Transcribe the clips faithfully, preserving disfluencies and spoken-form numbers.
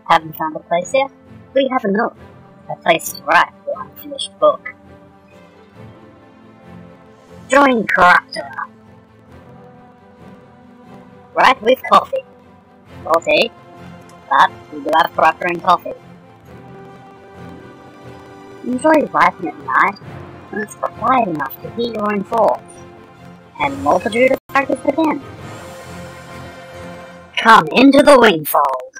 Haven't found a place yet? We have a nook. A place to write your unfinished book. Join Corruptora. Write with coffee. Or tea. But we do have Corruptor and coffee. Enjoy writing at night when it's quiet enough to hear your own thoughts, and a multitude of characters begin. Come into the Wingfold.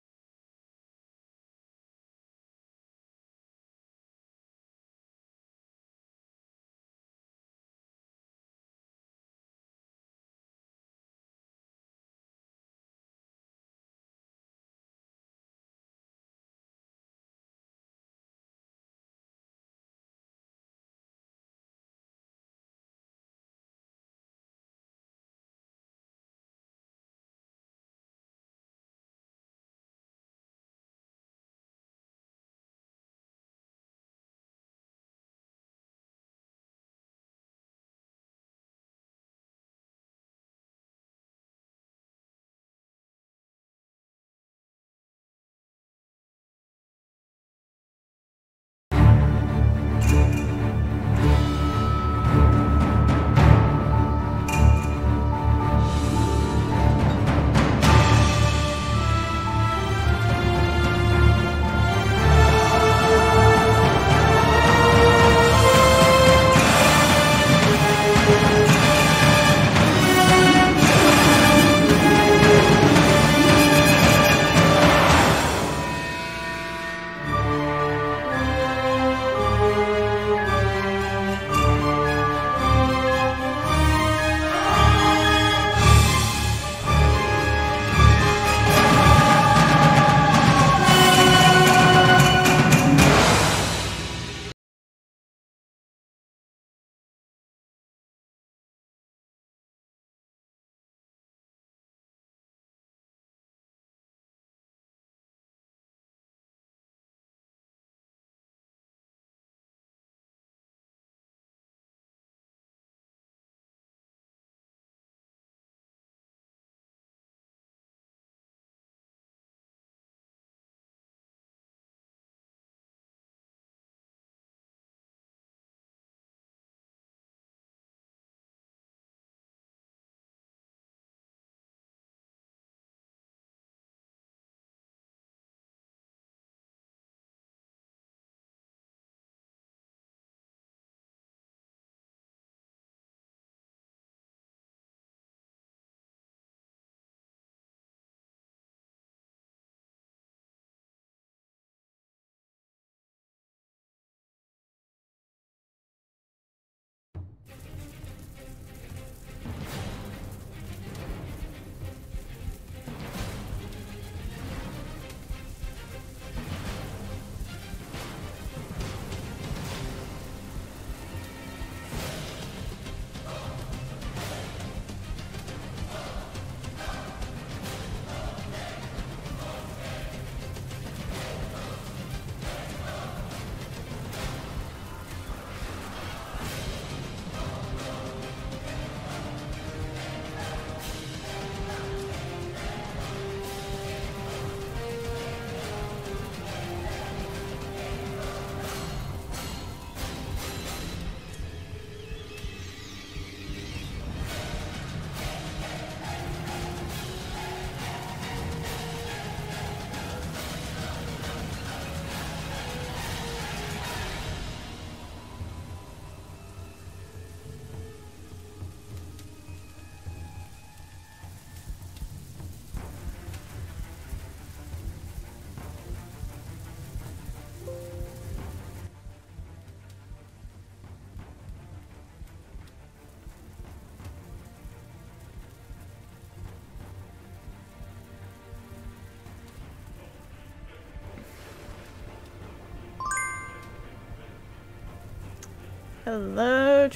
Hello,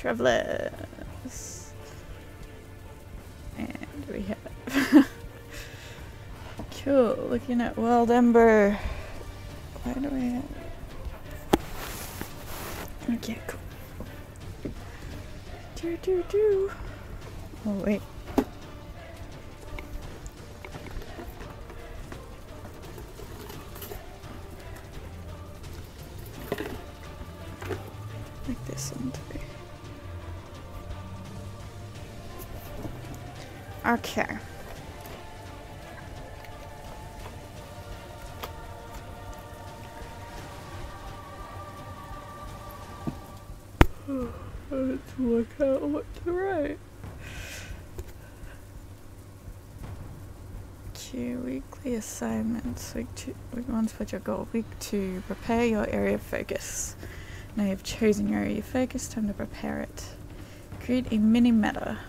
travelers. And we have cool. Looking at Wild Ember. Why do we have? Okay, cool. Do do do. Oh wait. Okay. Let's work out what to write. Okay, weekly assignments. Week two. Week one, put your goal. Week two, prepare your area of focus. Now you've chosen your area of focus, time to prepare it. Create a mini meta.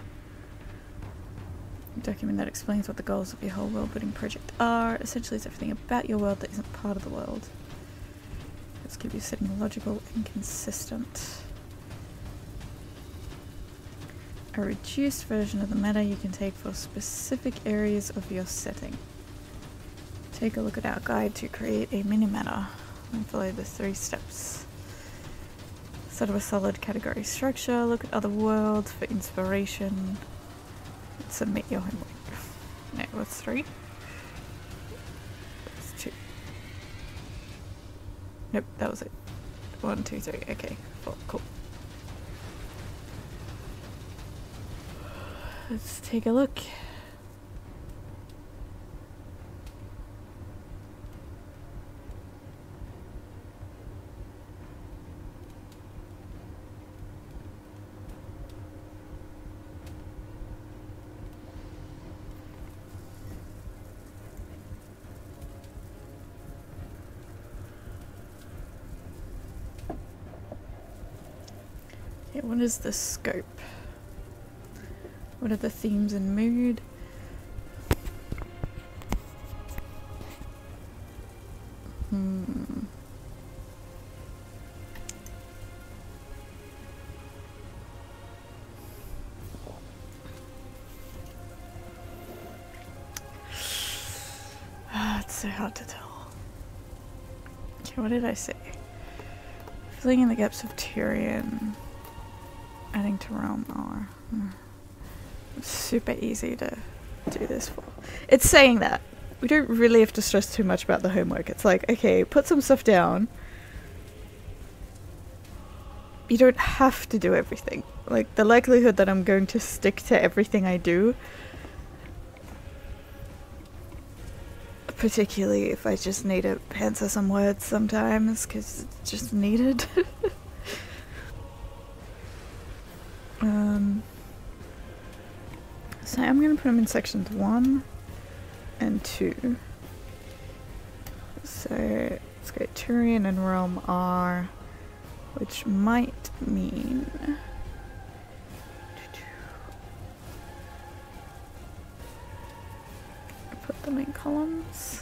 A document that explains what the goals of your whole world building project are. Essentially, it's everything about your world that isn't part of the world. Let's keep you setting logical and consistent. A reduced version of the meta you can take for specific areas of your setting. Take a look at our guide to create a mini meta and follow the three steps. Set up a solid category structure, look at other worlds for inspiration, and submit your homework. No, what's three? That's two. Nope, that was it. One, two, three. Okay, four. Cool. Let's take a look. Okay, what is the scope? What are the themes and mood? Hmm. Ah, it's so hard to tell. Okay, what did I say? Filling in the gaps of Tyrion. Adding to Realm R. Hmm. It's super easy to do this for. It's saying that. We don't really have to stress too much about the homework. It's like, okay, put some stuff down. You don't have to do everything. Like, the likelihood that I'm going to stick to everything I do, particularly if I just need to answer some words sometimes, because it's just needed. um... So I'm going to put them in sections one and two. So let's go Tyrion and Realm R, which might mean put them in columns.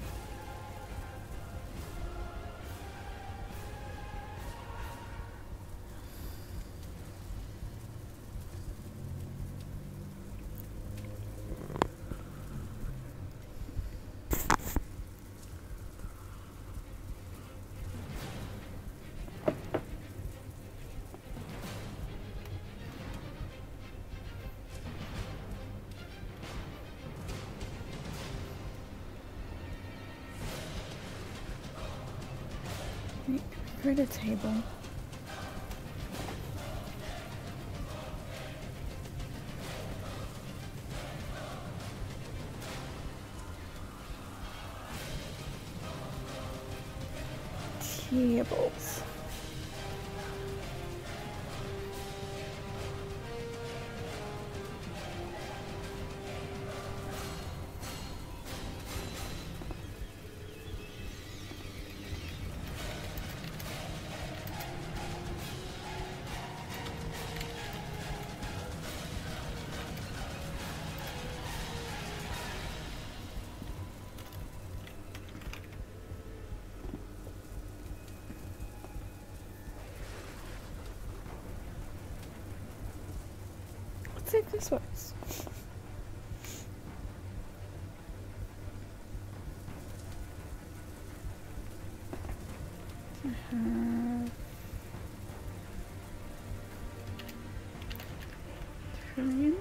Create a table. Tables. See if this works. Uh-huh. Trillion.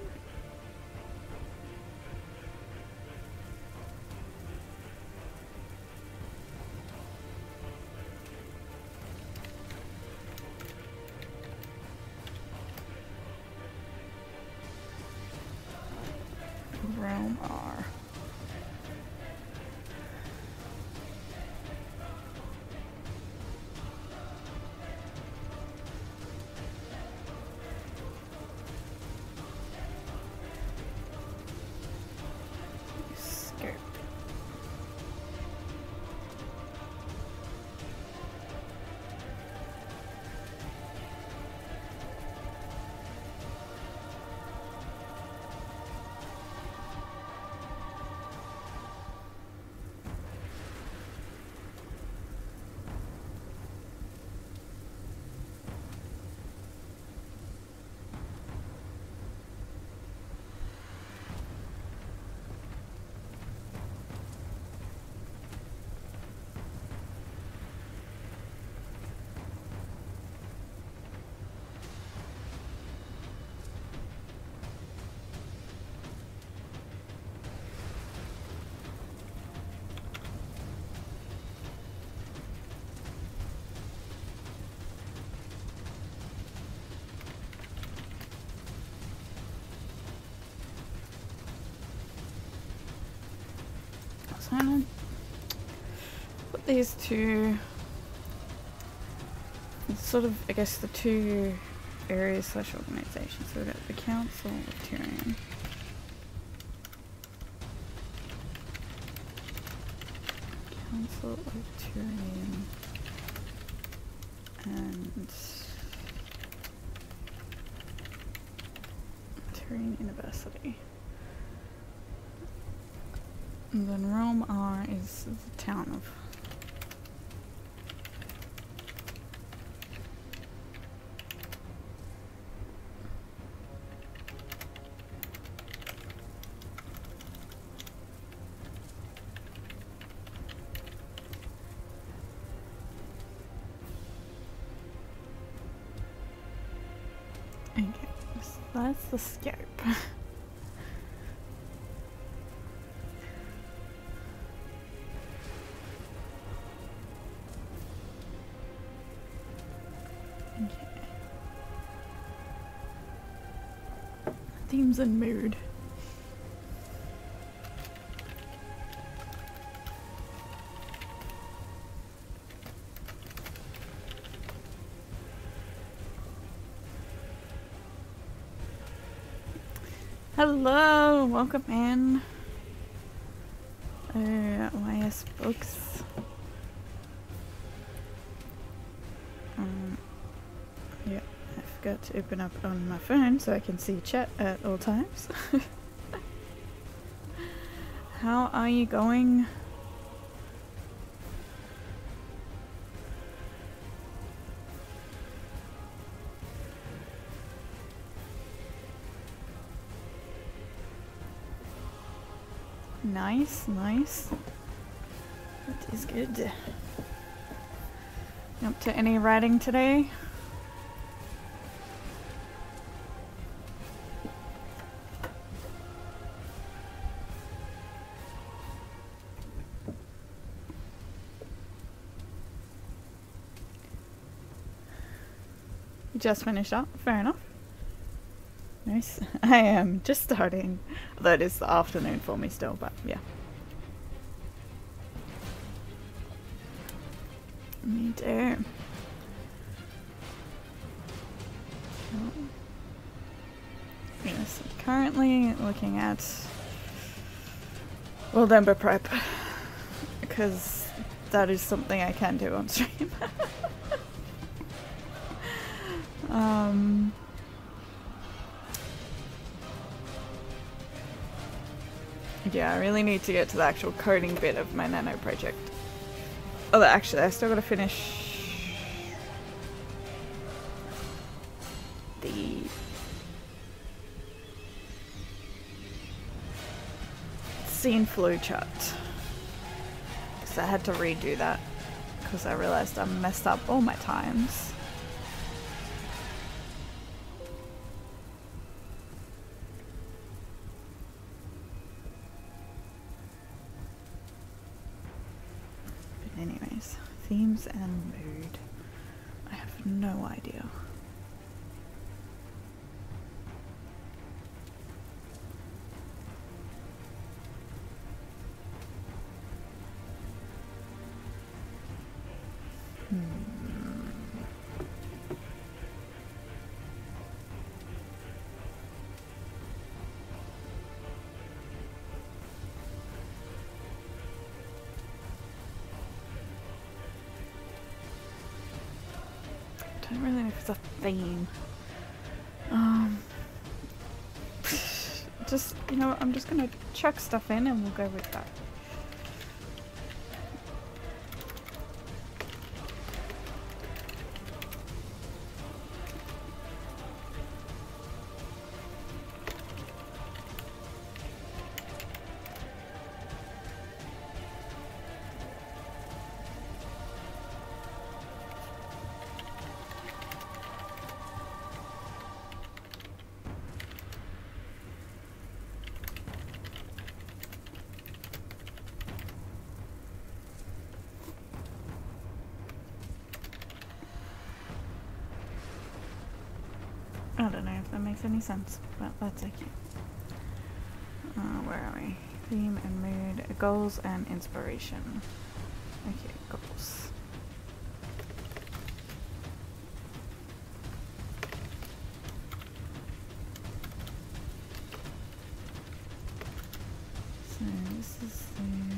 Realm R. Scope. So I'm gonna put these two, sort of, I guess, the two areas slash organizations. So we've got the Council of Tyrion. Council of Tyrion and Tyrion University. And then Realm R is the town of. Okay, so that's the scope. Themes and mood. Hello, welcome in. Uh, Y S Books. Um, yeah. I forgot to open up on my phone so I can see chat at all times. How are you going? Nice, nice. That is good. Up to any writing today? You just finished up? Fair enough. Nice. I am just starting, although it is the afternoon for me still, but yeah. Me too. Oh. Yes, currently looking at World Ember prep, because that is something I can do on stream. um... Yeah, I really need to get to the actual coding bit of my nano project. Although actually I still gotta finish the scene flowchart, because I had to redo that because I realized I messed up all my times. Anyways, themes and mood. I have no idea. don't really know if it's a theme. Um, just, you know, I'm just gonna chuck stuff in and we'll go with that. I don't know if that makes any sense, but that's okay. Uh, where are we? Theme and mood, goals and inspiration. Okay, goals. So this is the...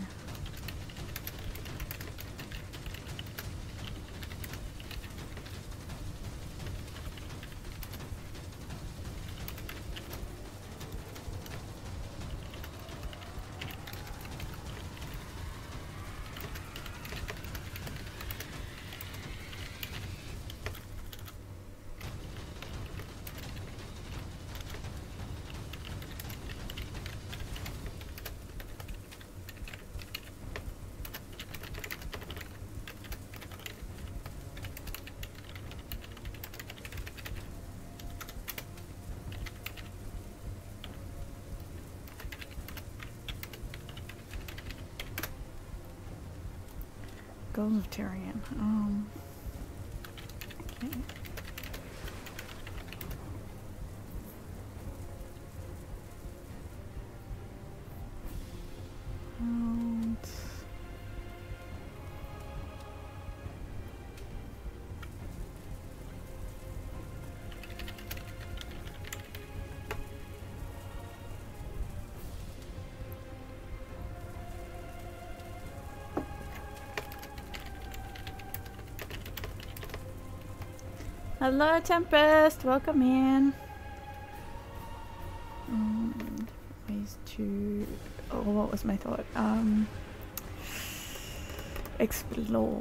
Goals of Tyrion. Um, okay. And hello, Tempest. Welcome in. Um, ways to. Oh, what was my thought? Um, explore.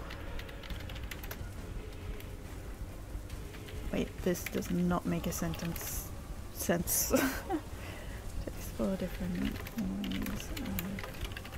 Wait, this does not make a sentence sense. To explore different ways. Of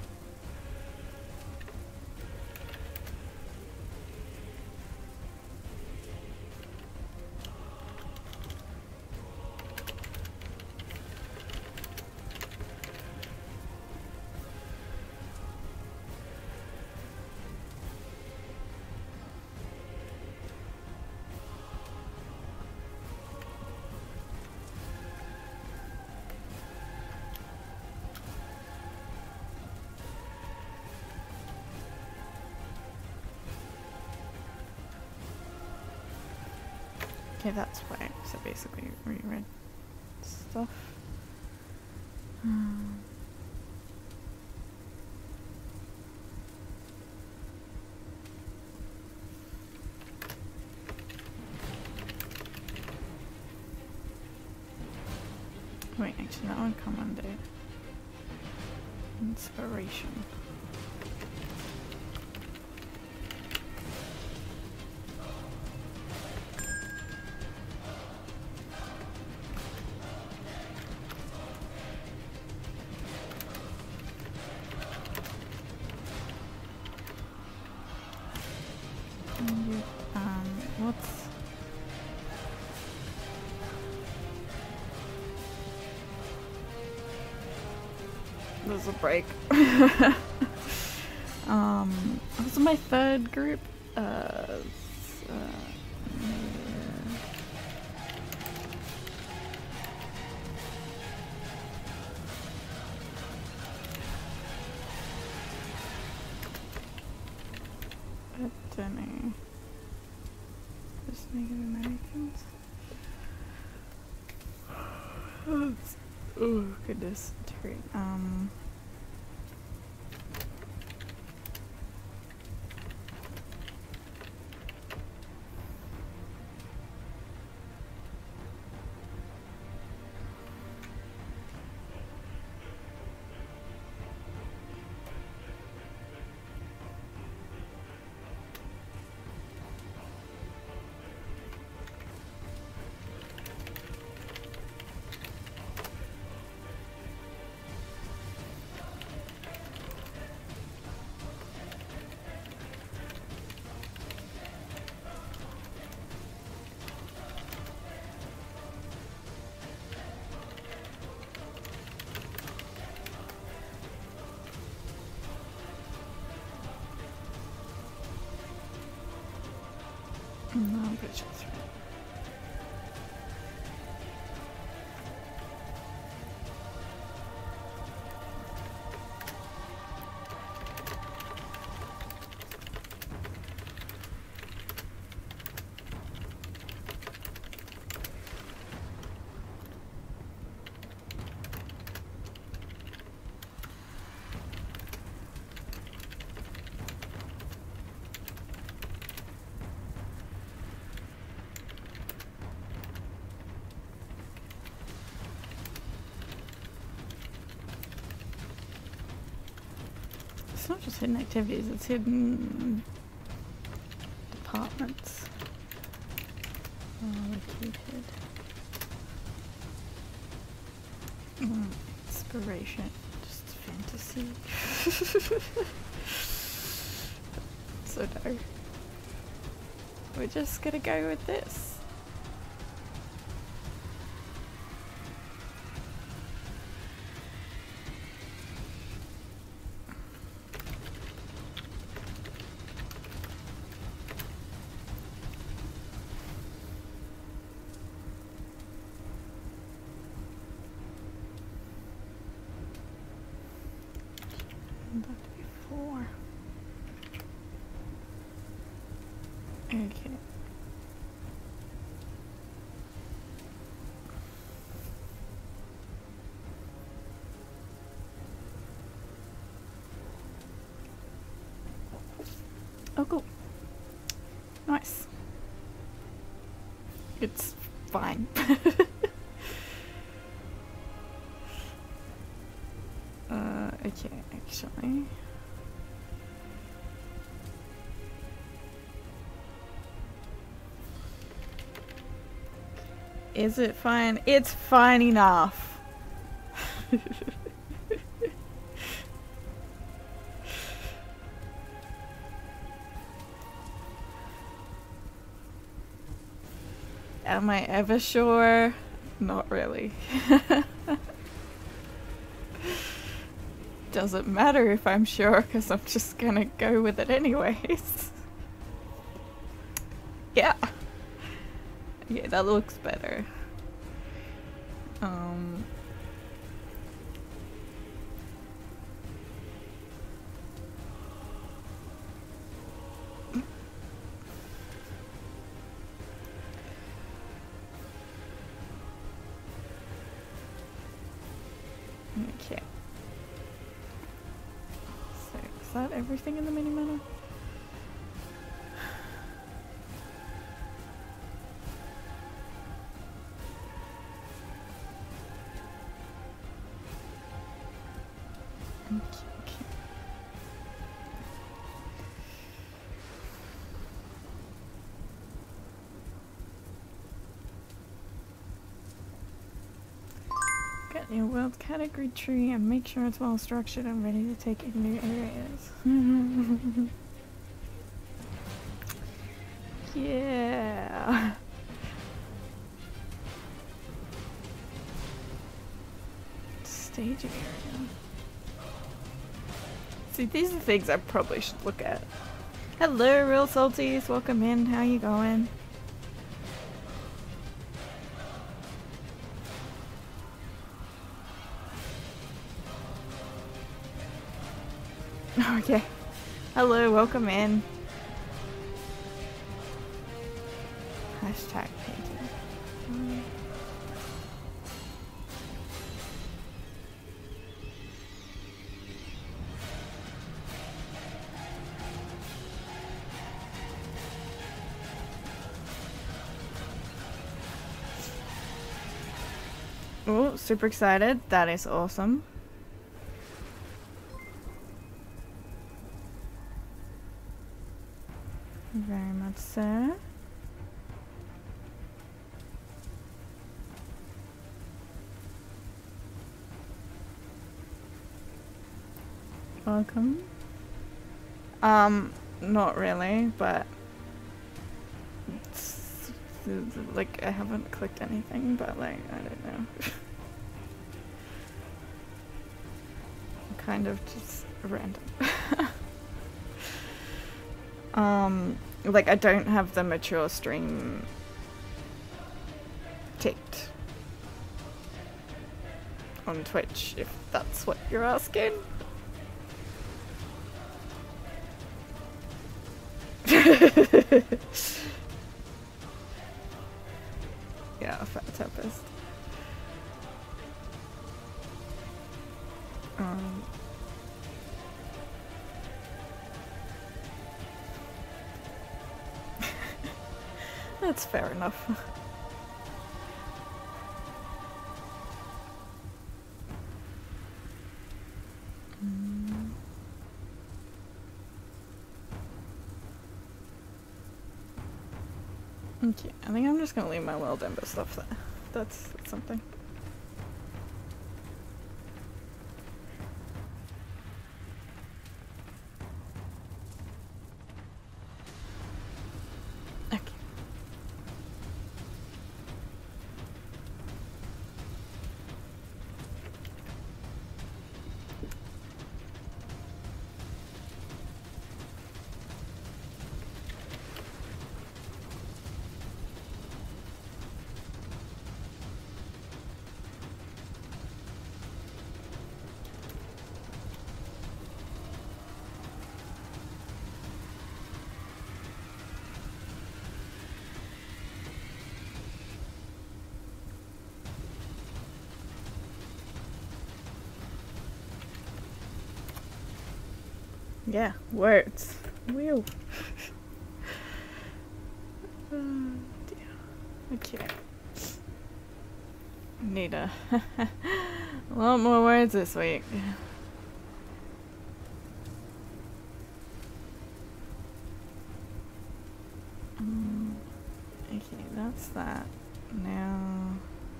Okay, that's why. So basically, reread stuff. Hmm. Wait, actually, that one commanded inspiration. Um, what's there's a break. um, what's my third group? Uh, uh I don't know. Just Native Americans. Oh goodness. Um. switch it through. It's not just hidden activities, it's hidden departments. Allocated. Mm, inspiration. Just fantasy. So no. We're just gonna go with this. Before. Okay. Oh, cool. Nice. It's fine. uh, okay, actually. Is it fine? It's fine enough. Am I ever sure? Not really. Doesn't matter if I'm sure, because I'm just gonna go with it anyways. Yeah. Yeah, that looks better. Um... Okay. So, is that everything in the mini menu? Okay, okay. Get your world category tree and make sure it's well structured and ready to take in new areas. Yeah. Staging area. See, these are things I probably should look at. Hello, real salties. Welcome in. How you going? Okay. Hello, welcome in. Hashtag painting. Um. Oh, super excited. That is awesome. Very much so. Welcome. Um, not really, but it's, like I haven't clicked anything, but like I don't know. Kind of just random. um, Like, I don't have the mature stream ticked on Twitch, if that's what you're asking. Yeah, Fat Tempest. Um, that's fair enough. mm. Okay, I think I'm just gonna leave my Wild Ember stuff there. That's, that's something. Okay. Yeah, words. Whew. Oh, dear. Okay. Need a, a lot more words this week. Um, okay, that's that. Now,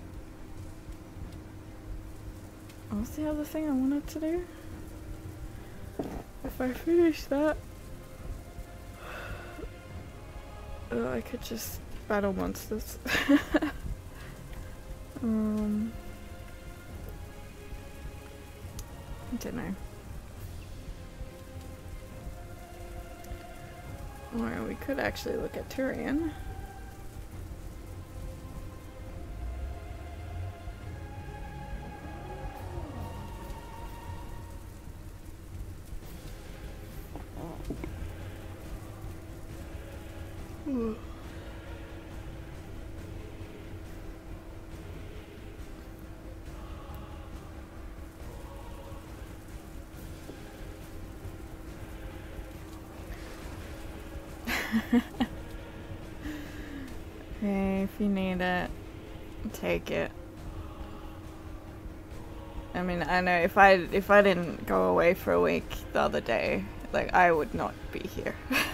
what was the other thing I wanted to do? If I finish that, oh, I could just battle monsters. um, I don't know. Or we could actually look at Turian. Hey, if you need it, take it. I mean, I know if I if I didn't go away for a week the other day, like, I would not be here.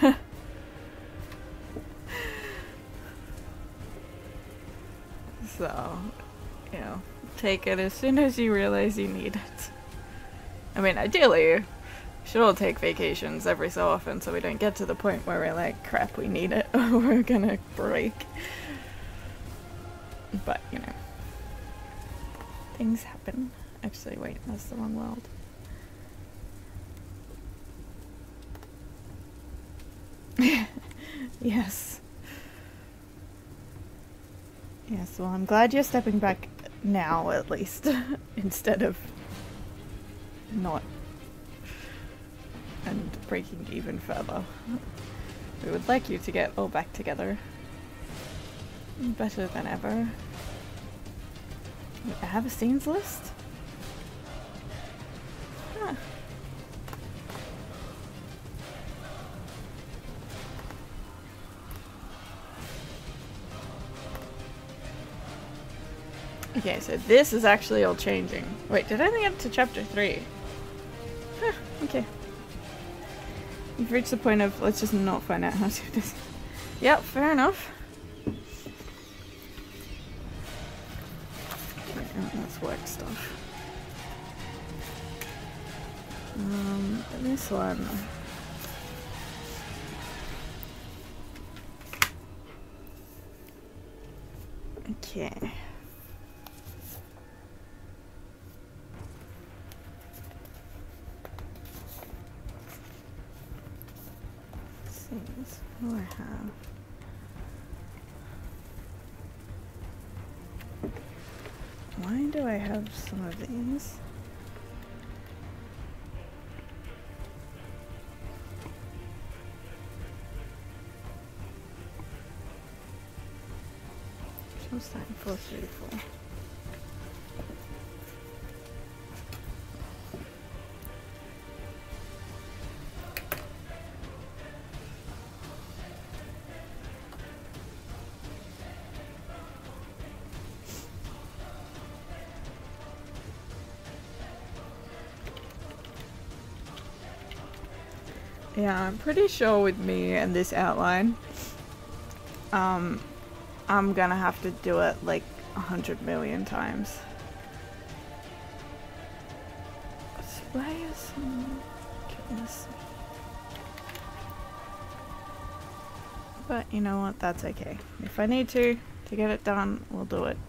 So, you know, take it as soon as you realize you need it. I mean, ideally, we should all take vacations every so often so we don't get to the point where we're like, crap, we need it, or we're gonna break. But, you know, things happen. Actually, wait, that's the wrong world. Yes. Yes, well, I'm glad you're stepping back now, at least, instead of not, and breaking even further. We would like you to get all back together. Better than ever. Wait, I have a scenes list? Huh. Okay, so this is actually all changing. Wait, did I only get to chapter three? Huh, okay. You've reached the point of, let's just not find out how to do this. Yep, fair enough. Okay, that's work stuff. Um, this one. Okay. these. What do I have? Why do I have some of these? What's that? four thirty-four. Yeah, I'm pretty sure with me and this outline, um, I'm gonna have to do it like a hundred million times. Why is um, goodness? But you know what? That's okay. If I need to to get it done, we'll do it.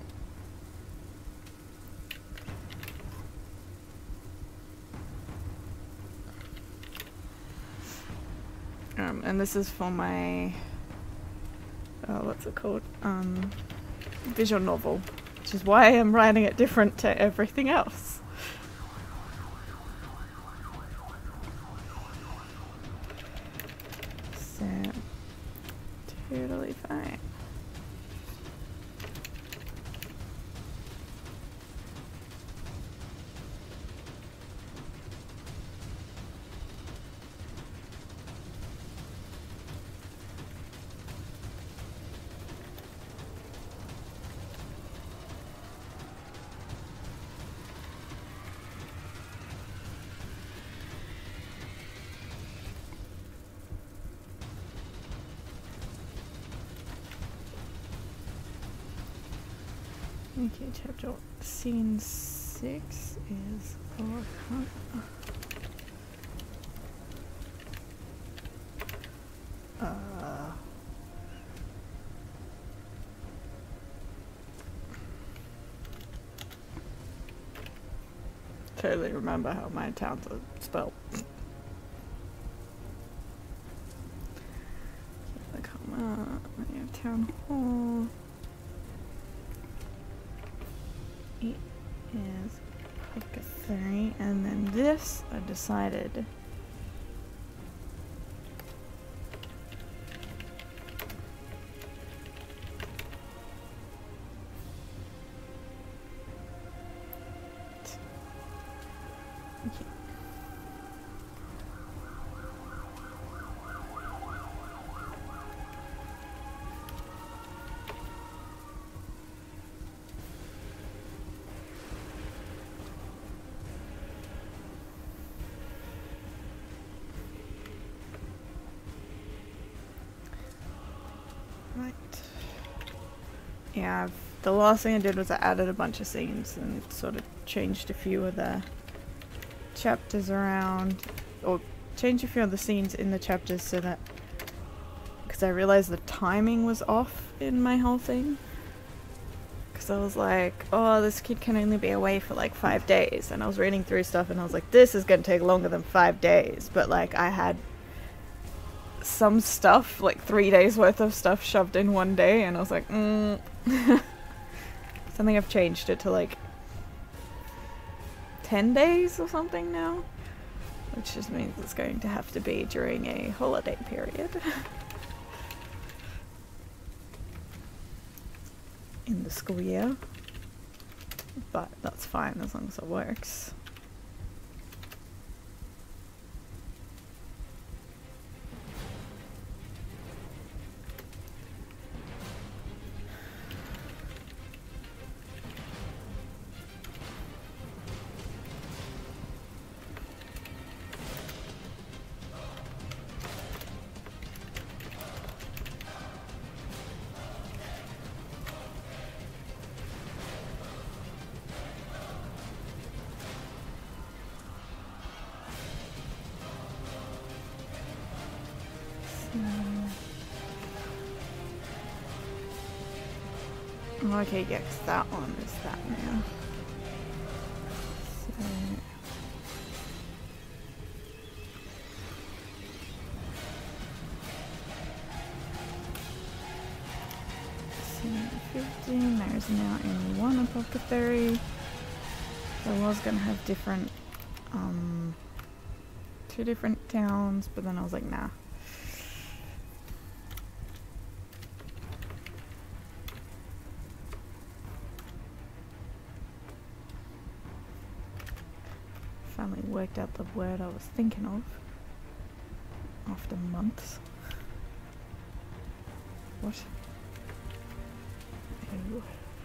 Um, and this is for my, oh, what's it called? Um, visual novel, which is why I'm writing it different to everything else. So, totally fine. Okay, chapter scene six is oh, uh, totally remember how my towns are spelled. Come on, we have town hall. It is like a three, and then this I decided okay. Right. Yeah, I've, the last thing I did was I added a bunch of scenes and sort of changed a few of the chapters around, or changed a few of the scenes in the chapters so that, because I realized the timing was off in my whole thing. Because I was like, oh, this kid can only be away for like five days. And I was reading through stuff and I was like, this is going to take longer than five days. But like I had some stuff, like three days worth of stuff shoved in one day, and I was like, mm. So I think I've changed it to like ten days or something now, which just means it's going to have to be during a holiday period. In the school year, but that's fine as long as it works. Okay, yeah, 'cause that one is that now. So... There's now in one apothecary. I was gonna have different, um, two different towns, but then I was like, nah. Finally worked out the word I was thinking of after months. What? Ew.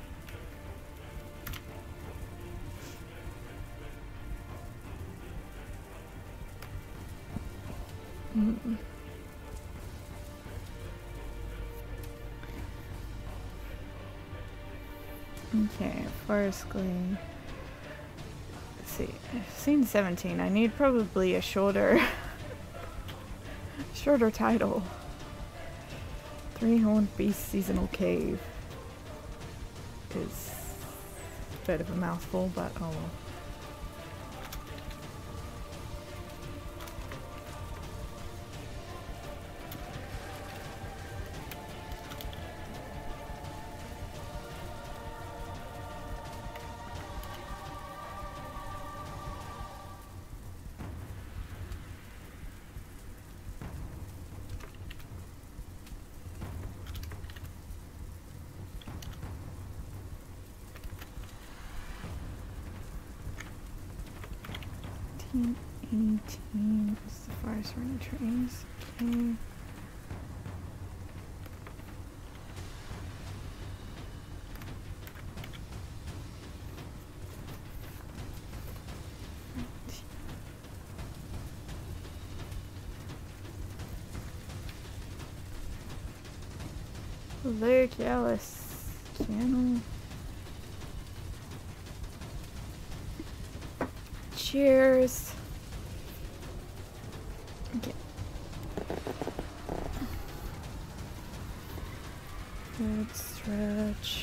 Mm. Okay, Forest Glee. Let's see. Scene seventeen. I need probably a shorter, shorter title. Three-Horned Beast Seasonal Cave is a bit of a mouthful, but oh well. eighteen is the forest running trees. Okay. Luke Ellis channel. Cheers. Okay. Good stretch.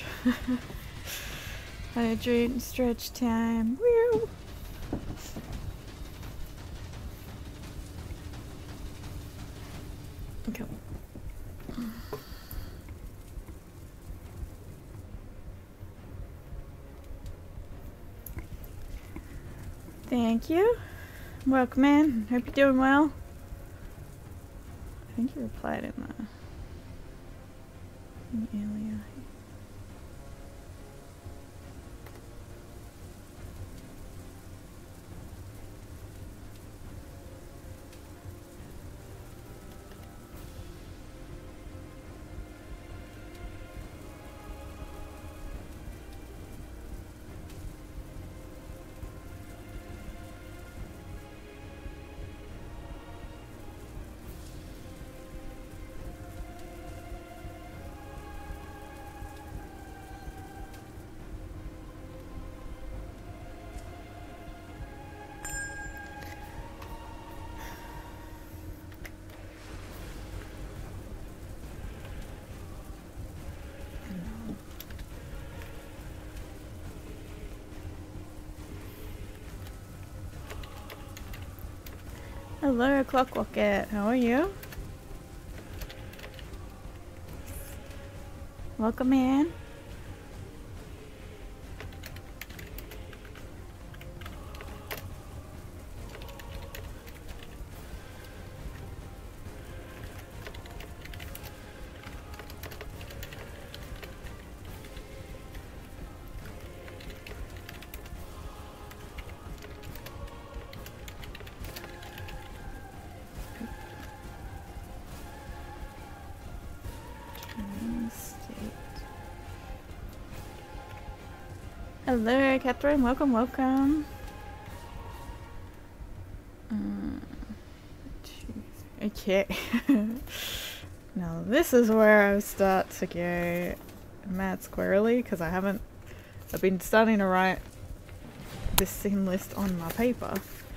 Hydrate and stretch time. Woo! Okay. Thank you. Welcome in. Hope you're doing well. I think you replied in the in earlier. Hello, Clockrocket. How are you? Welcome in. Hello, Catherine. Welcome, welcome. Um, okay. Now this is where I start to go mad squirrely because I haven't. I've been starting to write this scene list on my paper,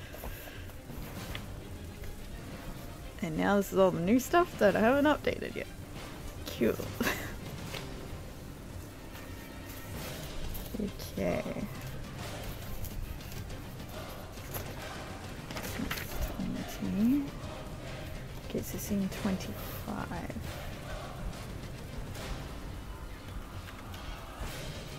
and now this is all the new stuff that I haven't updated yet. Cool. Okay. twenty. Okay, so scene twenty-five.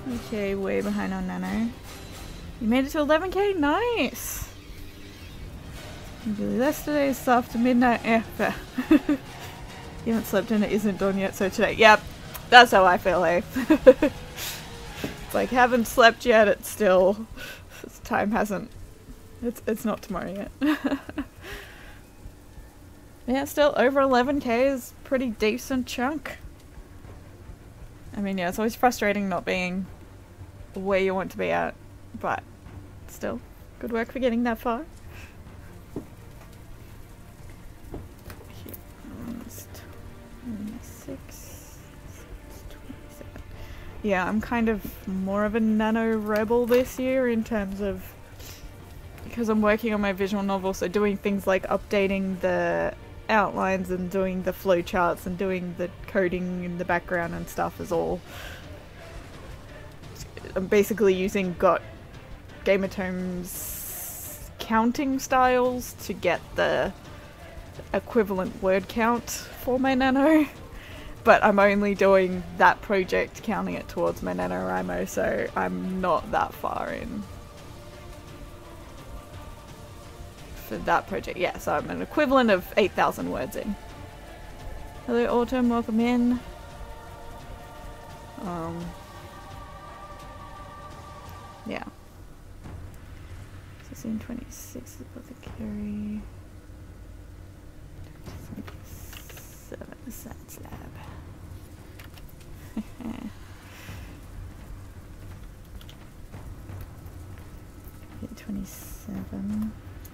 Okay, way behind on Nano. You made it to eleven K? Nice! You do this today, it's after midnight. Yeah, fair. You haven't slept and it isn't done yet, so today. Yep, that's how I feel, eh? It's like, haven't slept yet, it's still... Time hasn't... It's, it's not tomorrow yet. Yeah, still over eleven K is a pretty decent chunk. I mean, yeah, it's always frustrating not being where you want to be at, but still, good work for getting that far. twenty-six, twenty-seven. Yeah, I'm kind of more of a nano rebel this year in terms of, because I'm working on my visual novel, so doing things like updating the outlines and doing the flowcharts and doing the coding in the background and stuff is all... I'm basically using Got Gametome's counting styles to get the equivalent word count for my nano, but I'm only doing that project, counting it towards my NaNoWriMo, so I'm not that far in for that project. Yeah, so I'm an equivalent of eight thousand words in. Hello Autumn, welcome in. Um, yeah. So scene twenty-six is Apothecary. twenty-seven is Science Lab. twenty-seven.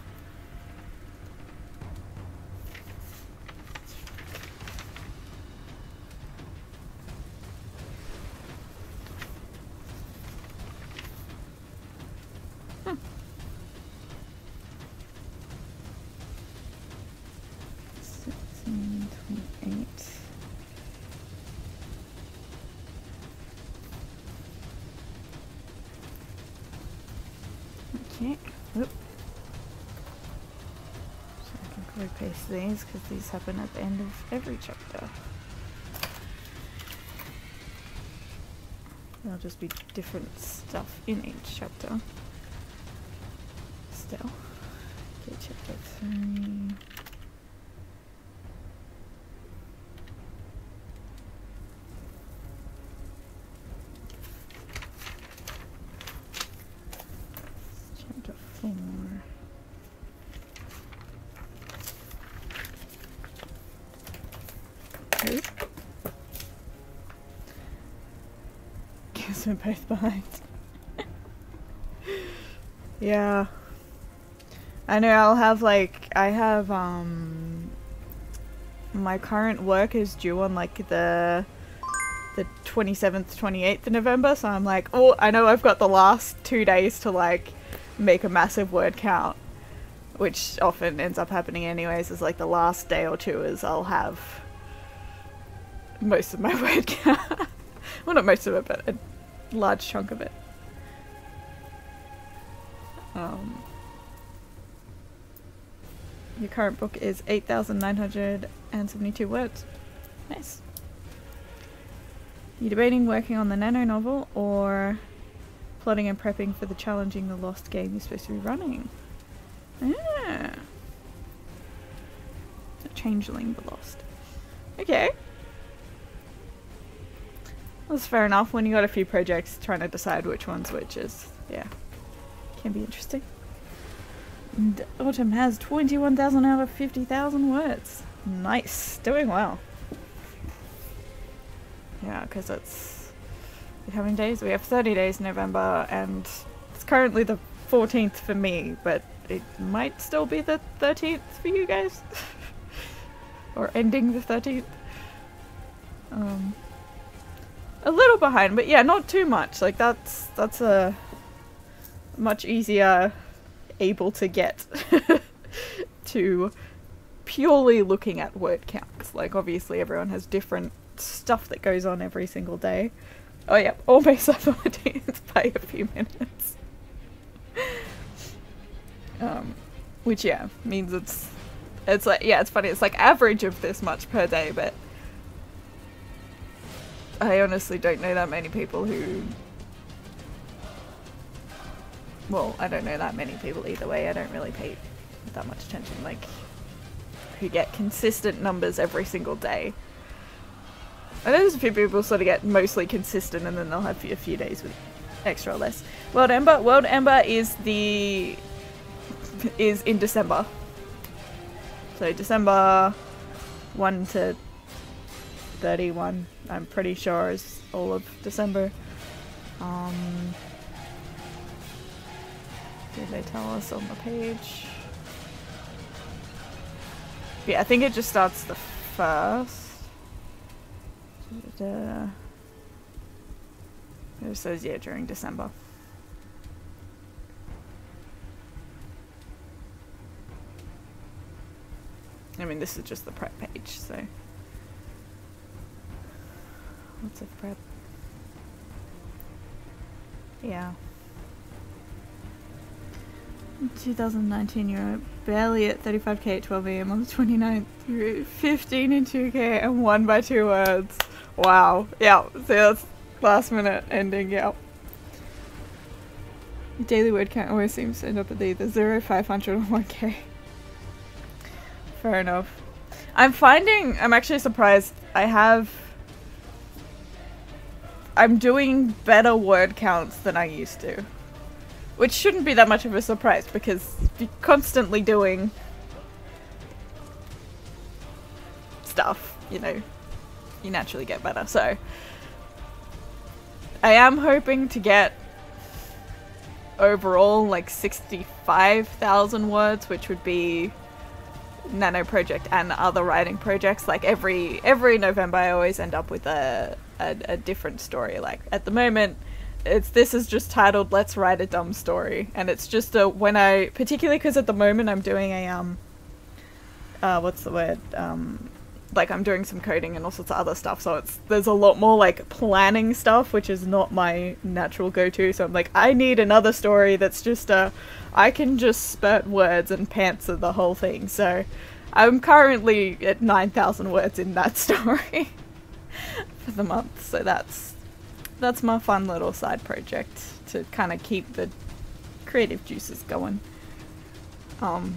Okay, whoop. So I can copy paste these because these happen at the end of every chapter. There'll just be different stuff in each chapter. Still. Okay, chapter three. Guess we're both behind. Yeah. I know I'll have like, I have um my current work is due on like the the twenty-seventh, twenty-eighth of November, so I'm like, oh, I know I've got the last two days to like make a massive word count, which often ends up happening anyways, is like the last day or two is I'll have most of my word count. Well, not most of it, but a large chunk of it. Um, your current book is eight thousand nine hundred seventy-two words. Nice. You debating working on the nano novel or plotting and prepping for the Challenging the Lost game you're supposed to be running? Ah. Changeling the Lost. Okay. That's fair enough. When you got a few projects, trying to decide which one's which is, yeah, can be interesting. And Autumn has twenty-one thousand out of fifty thousand words. Nice. Doing well. Yeah, because it's... How many days? We have thirty days in November, and it's currently the fourteenth for me, but it might still be the thirteenth for you guys. Or ending the thirteenth. Um, a little behind, but yeah, not too much. Like, that's, that's a much easier able to get to purely looking at word counts. Like, obviously everyone has different stuff that goes on every single day. Oh yeah, almost fourteenth by a few minutes. Um, which yeah, means it's, it's like, yeah, it's funny, it's like average of this much per day, but I honestly don't know that many people who well, I don't know that many people either way. I don't really pay that much attention, like, who get consistent numbers every single day. I know there's a few people sort of get mostly consistent and then they'll have a few days with extra or less. World Ember. World Ember is the... is in December. So December first to thirty-first, I'm pretty sure is all of December. Um, did they tell us on the page? Yeah, I think it just starts the first. It says, yeah, during December. I mean, this is just the prep page, so. What's a prep? Yeah. two thousand nineteen, you're barely at thirty-five K at twelve A M on the twenty-ninth. You're fifteen and two K and one by two words. Wow. Yeah, so that's last minute ending, yeah. Your daily word count always seems to end up at either zero, five hundred, or one K. Fair enough. I'm finding, I'm actually surprised, I have, I'm doing better word counts than I used to. Which shouldn't be that much of a surprise, because you're constantly doing stuff, you know, you naturally get better. So, I am hoping to get overall like sixty-five thousand words, which would be Nano Project and other writing projects. Like every every November I always end up with a, a, a different story. Like at the moment, it's this is just titled Let's Write a Dumb Story, and it's just a when I particularly because at the moment I'm doing a um uh what's the word um like I'm doing some coding and all sorts of other stuff, so it's there's a lot more like planning stuff, which is not my natural go-to. So I'm like, I need another story that's just a I can just spurt words and pantser the whole thing. So I'm currently at nine thousand words in that story for the month, so that's that's my fun little side project to kind of keep the creative juices going. Um,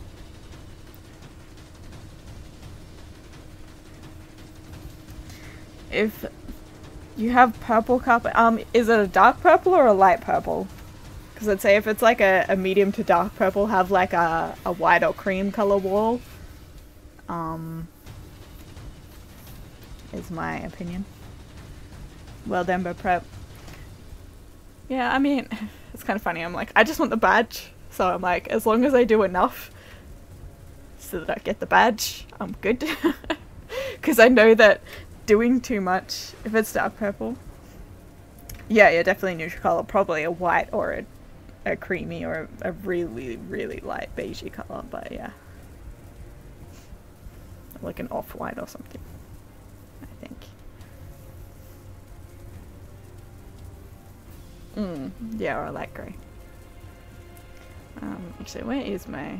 if you have purple carpet, um, is it a dark purple or a light purple? Because I'd say if it's like a, a medium to dark purple, have like a, a white or cream color wall. Um, is my opinion. World Ember prep. Yeah, I mean, it's kind of funny. I'm like, I just want the badge. So I'm like, as long as I do enough so that I get the badge, I'm good. Because I know that doing too much, if it's dark purple, yeah, yeah, definitely neutral color, probably a white or a, a creamy or a, a really, really light beigey color, but yeah. Like an off-white or something, I think. Mm, yeah, or a light grey. Um, actually, where is my...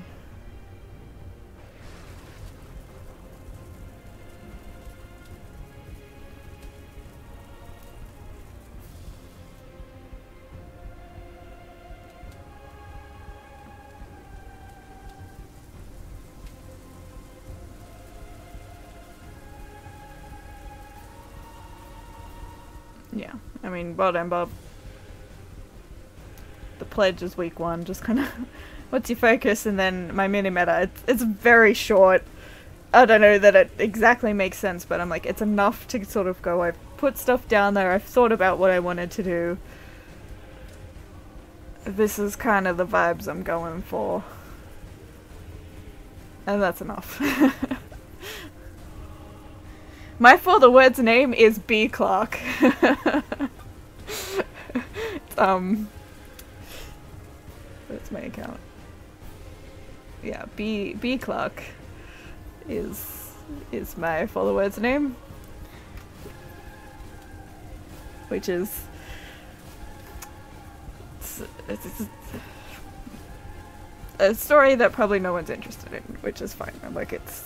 Yeah, I mean, World Ember, the pledge is week one, just kind of, what's your focus, and then my mini meta, it's, it's very short. I don't know that it exactly makes sense, but I'm like, it's enough to sort of go, I've put stuff down there, I've thought about what I wanted to do. This is kind of the vibes I'm going for. And that's enough. My For the Word's name is B. Clark. um, what's my account? Yeah, B. B. Clark is is my For the Word's name, which is it's, it's, it's a story that probably no one's interested in, which is fine. I'm like, it's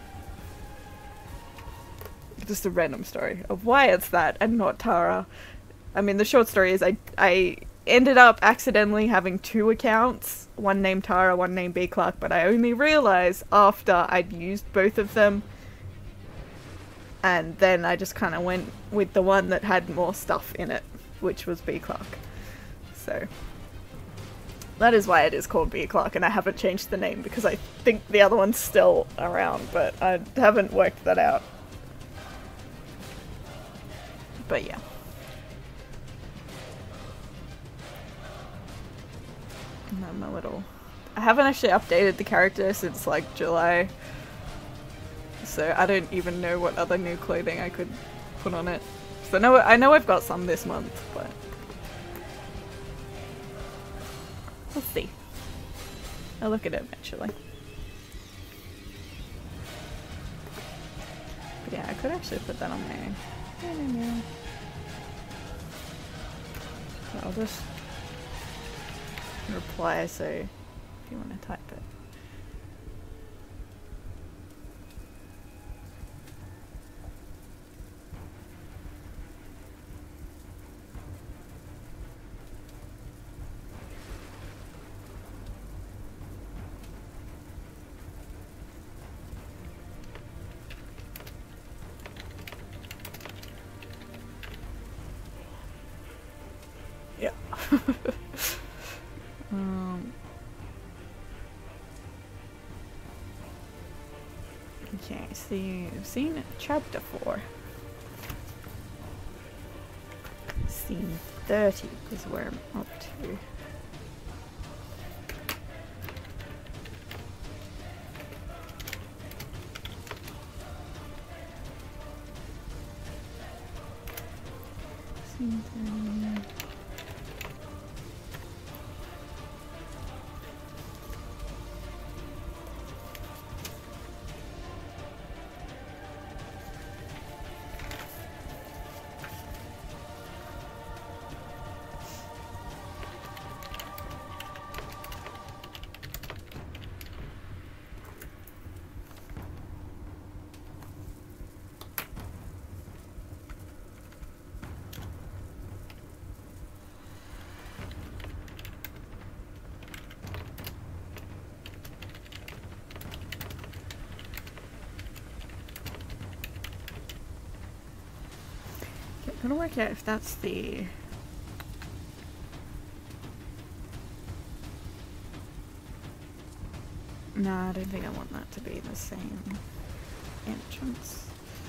just a random story of why it's that and not Tara. I mean, the short story is I I ended up accidentally having two accounts, one named Tara, one named B Clark, but I only realized after I'd used both of them, and then I just kind of went with the one that had more stuff in it, which was B Clark. So that is why it is called B Clark, and I haven't changed the name because I think the other one's still around, but I haven't worked that out. But yeah. And then my little... I haven't actually updated the character since like July, so I don't even know what other new clothing I could put on it. So I know, I know I've got some this month, but we'll see. I'll look at it eventually. But yeah, I could actually put that on my... I'll just reply so if you want to type it. Yeah. um, okay, so you've seen chapter four. Scene thirty is where I'm up to. Scene thirty. I'm gonna work out if that's the... Nah, I don't think I want that to be the same entrance.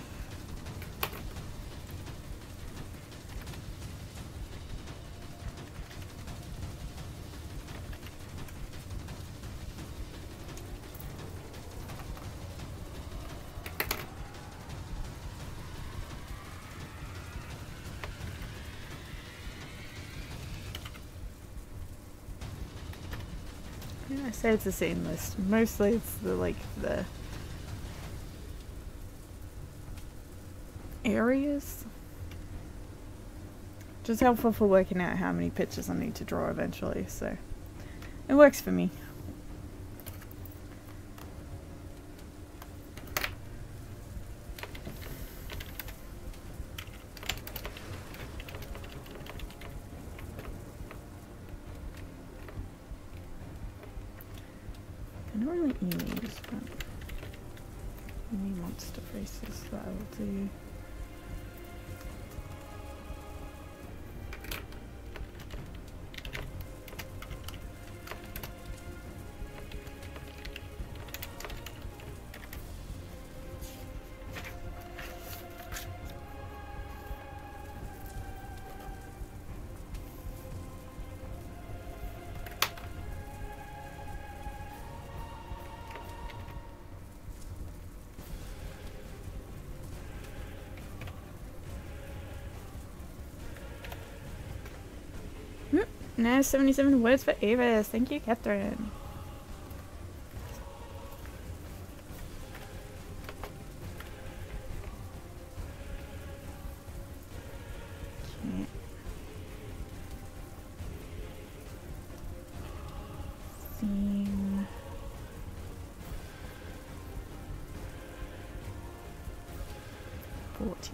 I say it's the same list. Mostly it's the, like, the areas. Just helpful for working out how many pictures I need to draw eventually, so it works for me. I don't really use, but any monster faces that I will do. No, seventy-seven words for Avis. Thank you, Catherine. Okay. Scene. forty.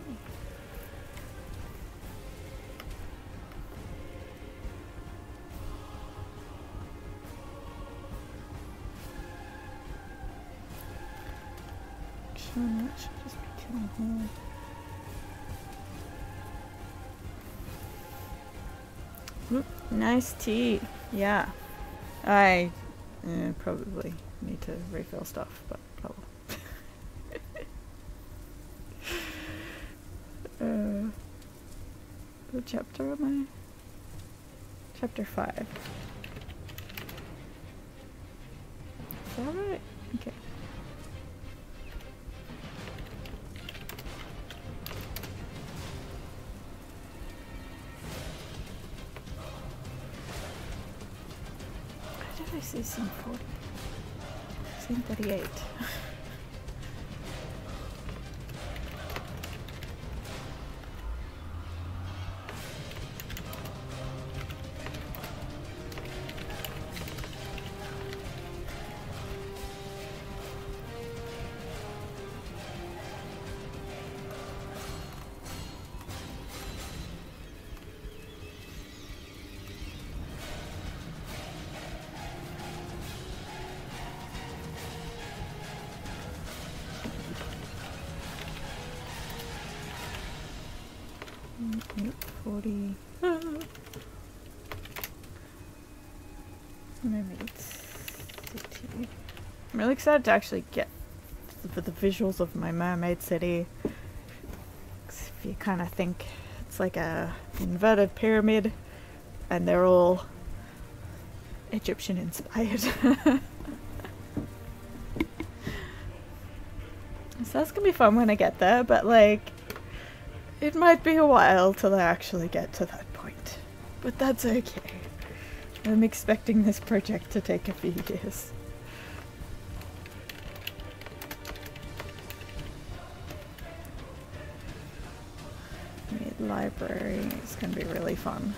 Oh, that should just be killing hole. Oop, nice tea. Yeah. I uh, probably need to refill stuff, but oh well. uh, what chapter am I? Chapter five. Is that right? Okay. Why did I say scene forty? Scene thirty-eight. forty. Mermaids City. I'm really excited to actually get the, the visuals of my mermaid city. If you kind of think it's like a inverted pyramid and they're all Egyptian inspired. So that's gonna be fun when I get there, but like it might be a while till I actually get to that point. But that's okay. I'm expecting this project to take a few years. Mid library is gonna be really fun.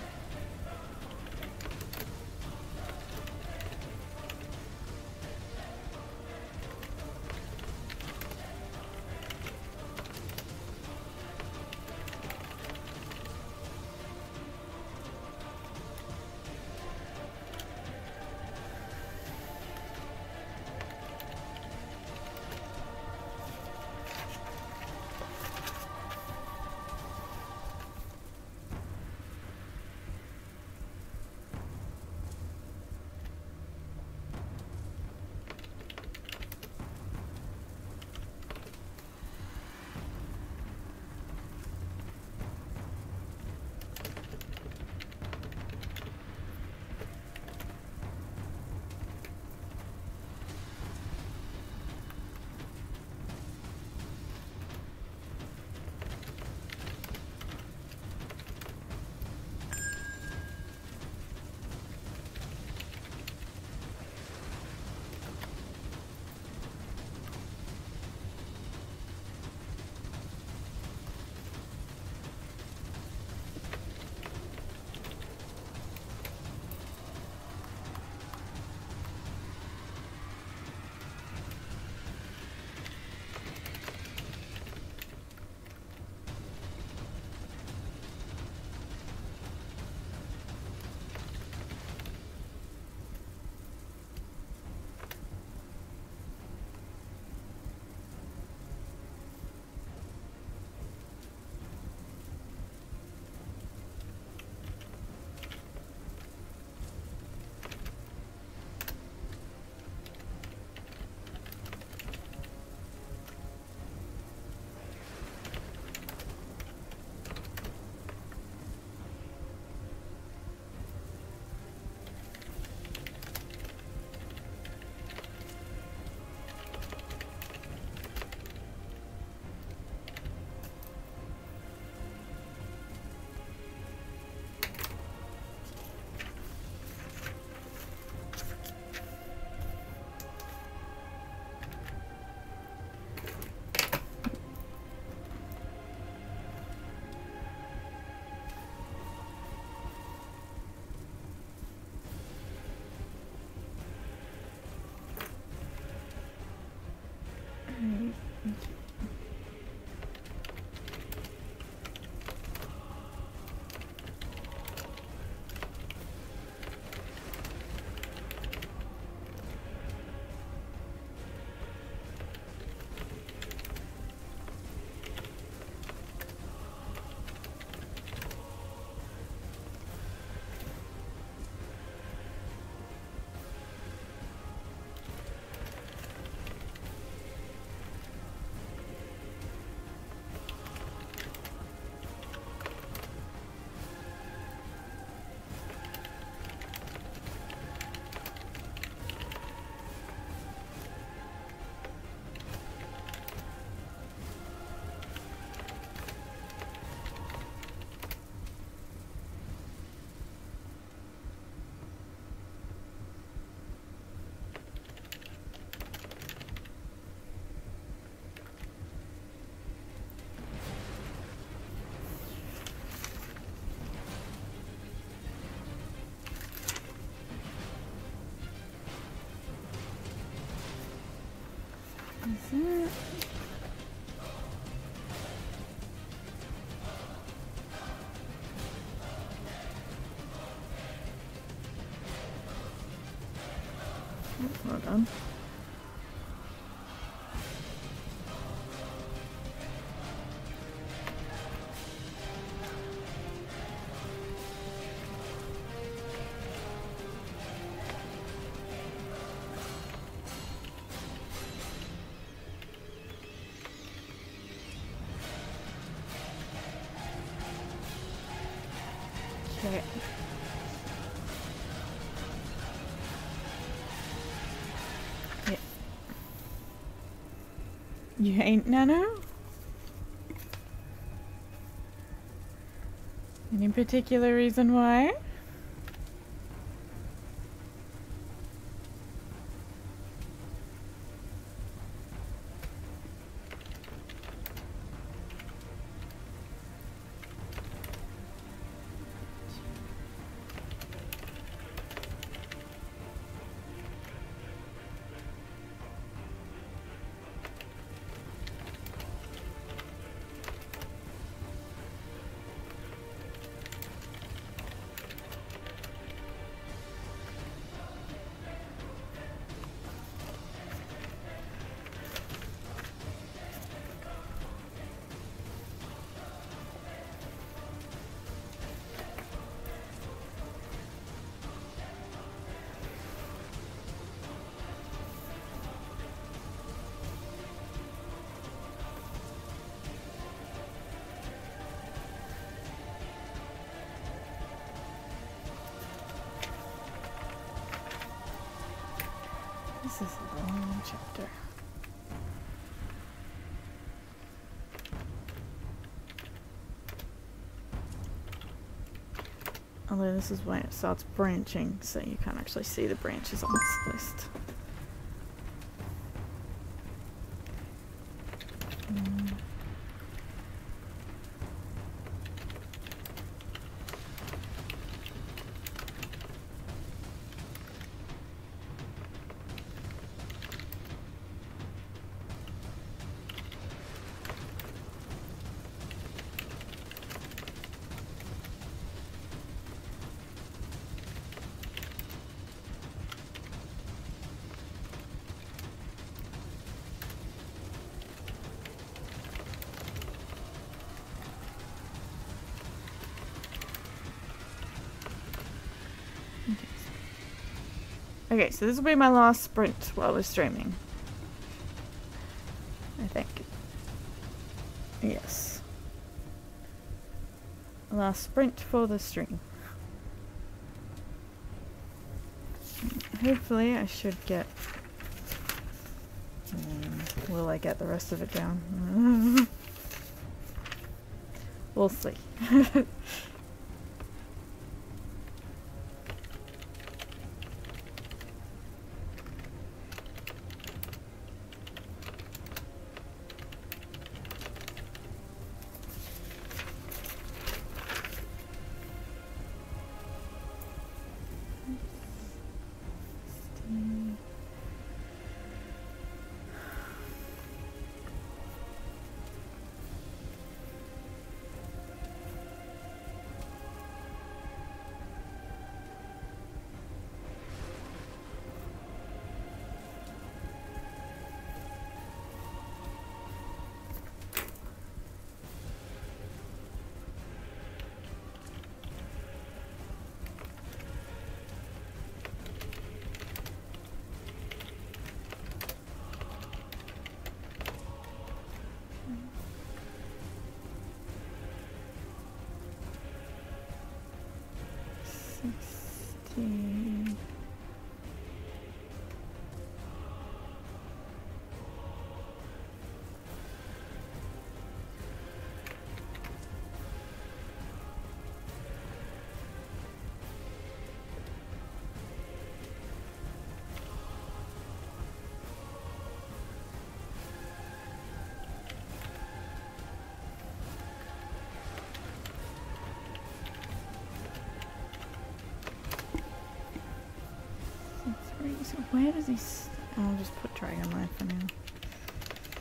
that. Well done. Okay. Yeah. You ain't Nano? Any particular reason why? This is a long chapter. Although this is when it starts branching, so you can't actually see the branches on this list. Mm. Okay, so this will be my last sprint while we're streaming. I think. Yes. Last sprint for the stream. Hopefully I should get... Um, will I get the rest of it down? We'll see. sixteen. So where does he... S I'll just put Dragon Life for now.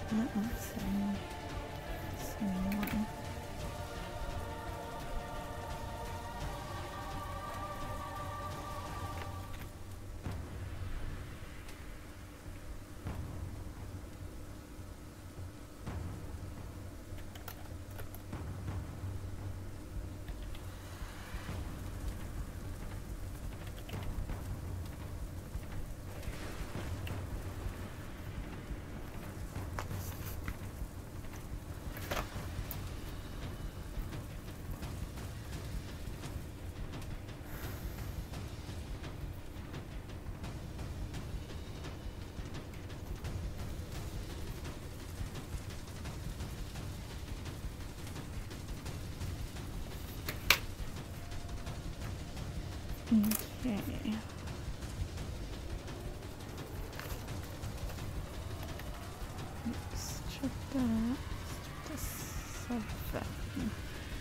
let's see. seventy-one. Okay. Let's check that. Let's check the seven.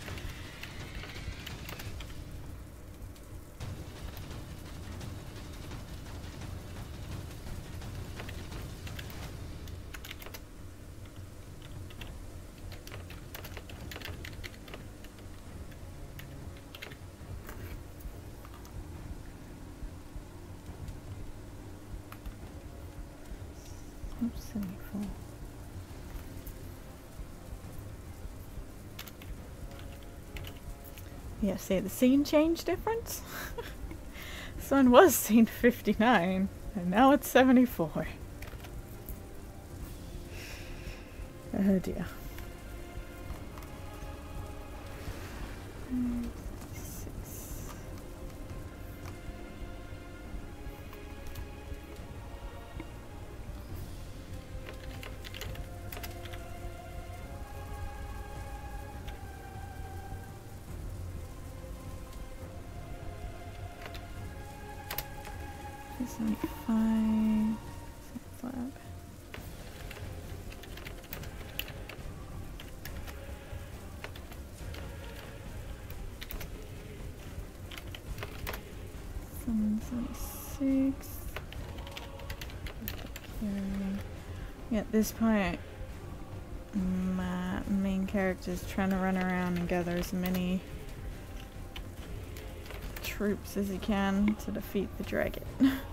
Oops, seventy-four. Yeah, see the scene change difference? This one was scene fifty-nine, and now it's seventy-four. Oh dear. Mm, six. seventy-five. Flag. seventy-six. Yeah, at this point, my main character is trying to run around and gather as many troops as he can to defeat the dragon.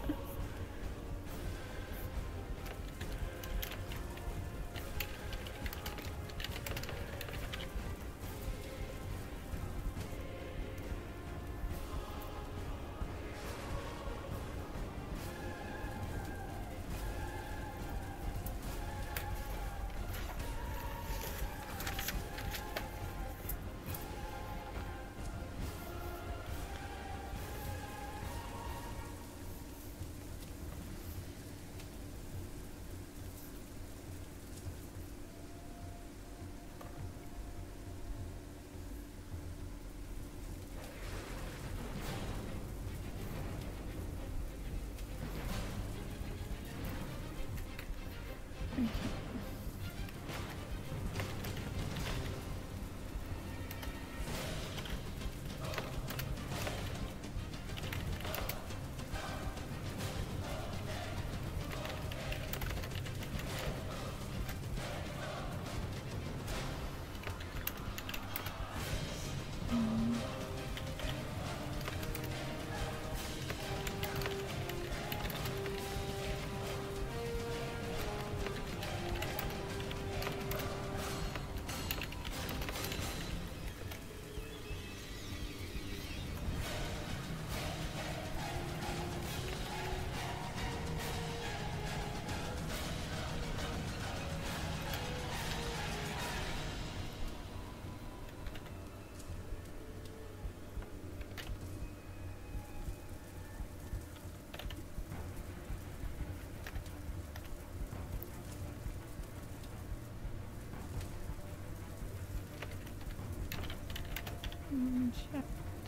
Mm, check.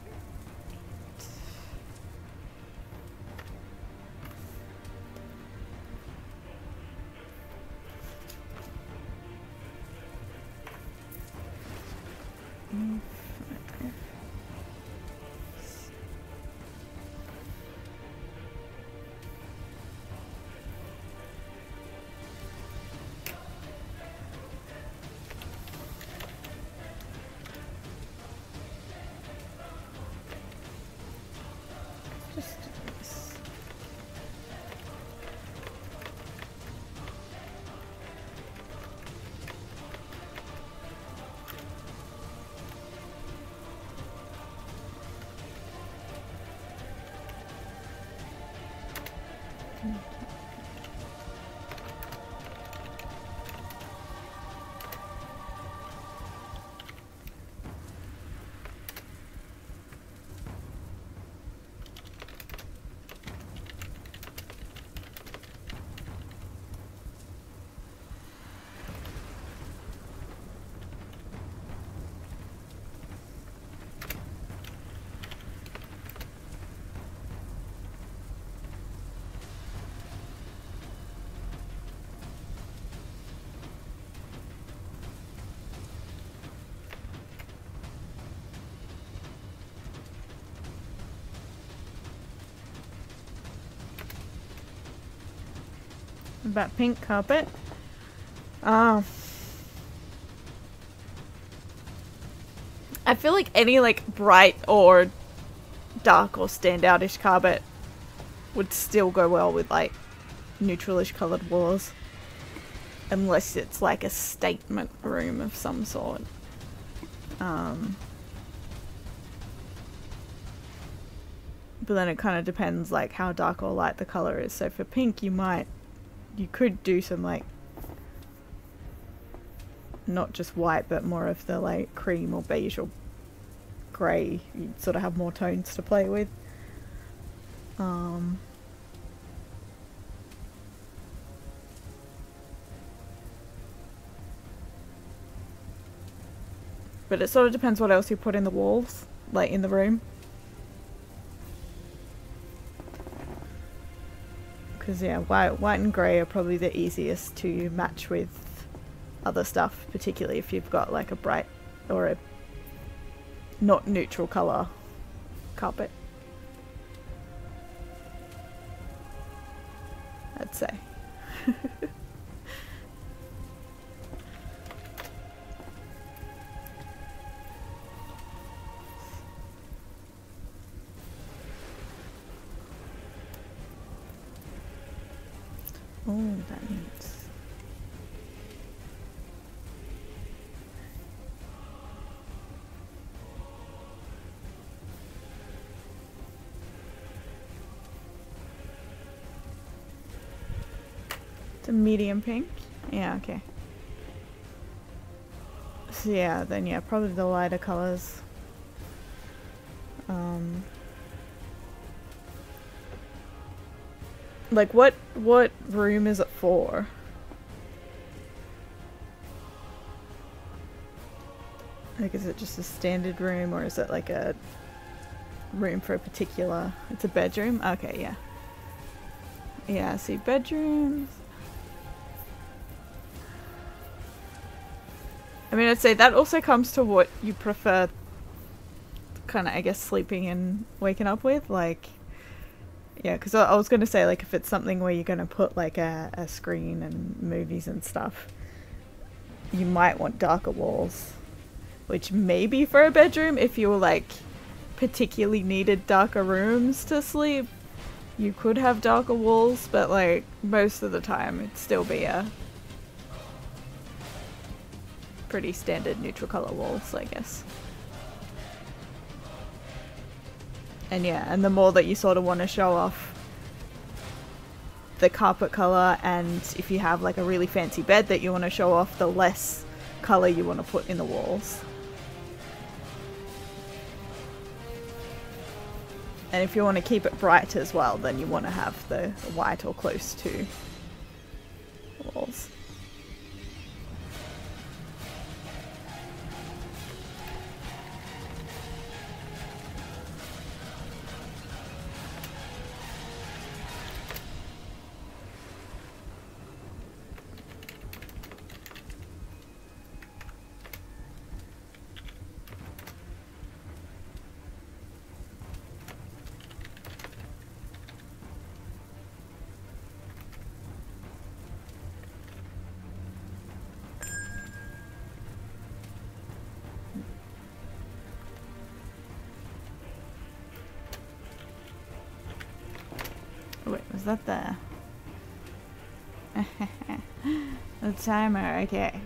Mm, five. about pink carpet. Um, I feel like any like bright or dark or standoutish carpet would still go well with like neutralish coloured walls, unless it's like a statement room of some sort. Um, but then it kind of depends like how dark or light the colour is. So for pink, you might, you could do some like, not just white, but more of the like cream or beige or grey. You sort of have more tones to play with. Um, but it sort of depends what else you put in the walls, like in the room. Because yeah, white, white and grey are probably the easiest to match with other stuff, particularly if you've got like a bright or a not neutral colour carpet, I'd say. Oh, that needs... It's a medium pink? Yeah, okay. So yeah, then yeah, probably the lighter colours. Um... Like, what what room is it for? Like, is it just a standard room, or is it like a room for a particular... It's a bedroom? Okay, yeah. Yeah, see, bedrooms... I mean, I'd say that also comes to what you prefer, kind of, I guess, sleeping and waking up with, like... Yeah, because I was going to say, like, if it's something where you're going to put, like, a, a screen and movies and stuff, you might want darker walls. Which maybe for a bedroom, if you were, like, particularly needed darker rooms to sleep, you could have darker walls, but, like, most of the time it'd still be a pretty standard neutral colour walls, I guess. And yeah, and the more that you sort of want to show off the carpet colour, and if you have like a really fancy bed that you want to show off, the less colour you want to put in the walls. And if you want to keep it bright as well, then you want to have the white or close to walls. Wait, was that the... the timer, okay.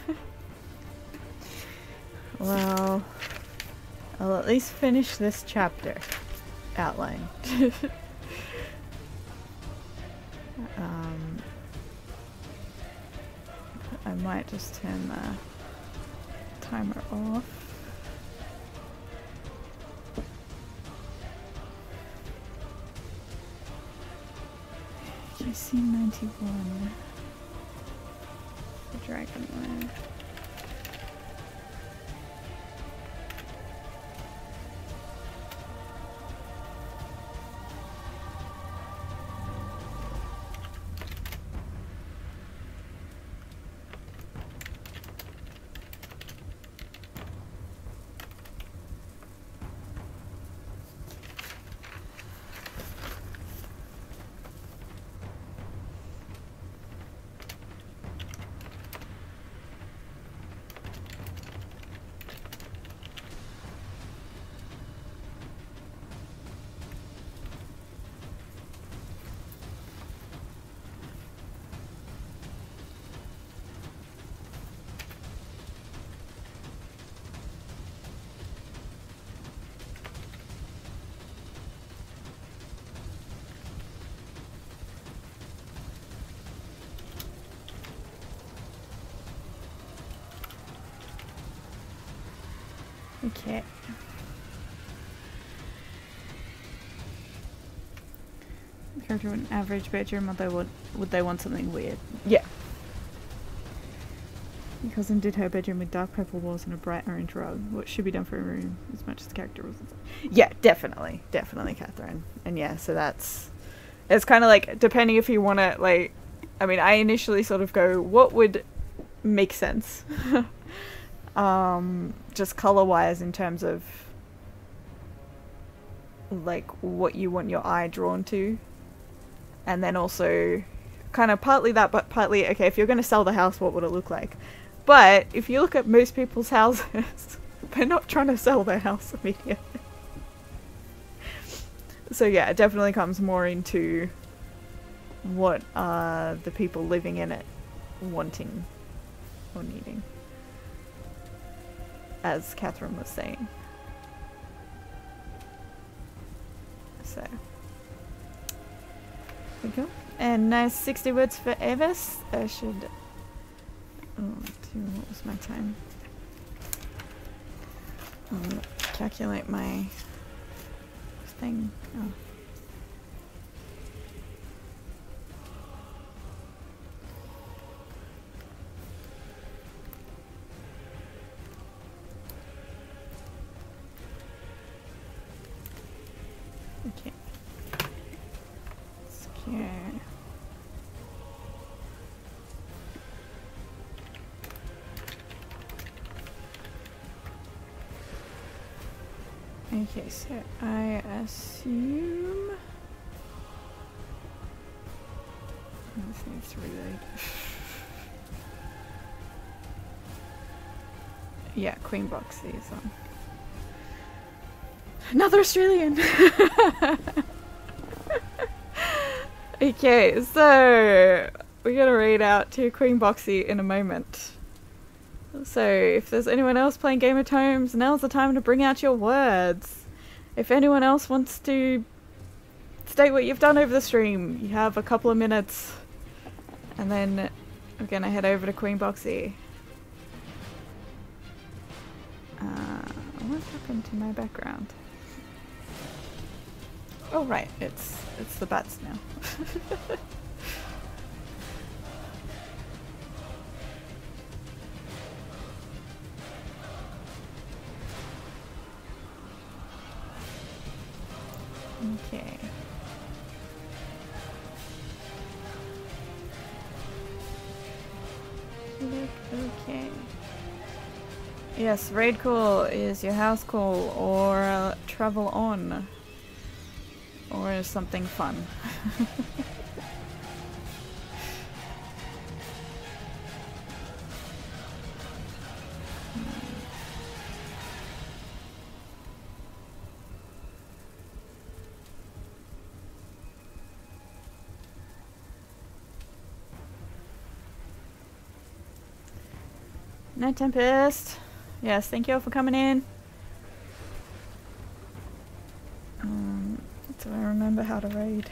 Well, I'll at least finish this chapter outline. um, I might just turn the timer off. I see ninety-one. The Dragonware. Okay. Character with an average bedroom, or they would would they want something weird? Yeah. Your cousin did her bedroom with dark purple walls and a bright orange rug. What should be done for a room as much as the character was? Yeah, definitely, definitely, Catherine. And yeah, so that's it's kind of like depending if you want to like. I mean, I initially sort of go, what would make sense? um, just color wise in terms of like what you want your eye drawn to. And then also kind of partly that, but partly, okay, if you're going to sell the house, what would it look like? But if you look at most people's houses, they're not trying to sell their house immediately. So yeah, it definitely comes more into what are the people living in it wanting or needing, as Catherine was saying. So, there we go. And nice sixty words for Avis. I should... Oh, what was my time? Um, calculate my thing. Oh. Okay. Secure. Okay, so I assume this needs to reload. Yeah, Queen Boxy is on. Another Australian! Okay, so we're gonna read out to Queen Boxy in a moment. So, if there's anyone else playing Game of Tomes, now's the time to bring out your words. If anyone else wants to state what you've done over the stream, you have a couple of minutes. And then we're gonna head over to Queen Boxy. Uh, what happened to my background? Oh right, it's it's the bats now. Okay. Look, okay. Yes, raid call is your house call, or uh, travel on, or something fun. Night Tempest. Yes, thank you all for coming in. Um, do I remember how to raid?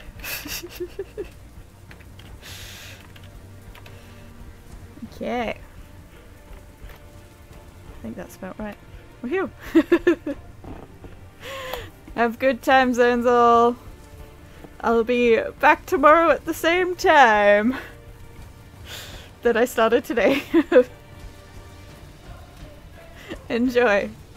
Okay. I think that's about right. Woohoo! Have good time, zones all. I'll be back tomorrow at the same time that I started today. Enjoy.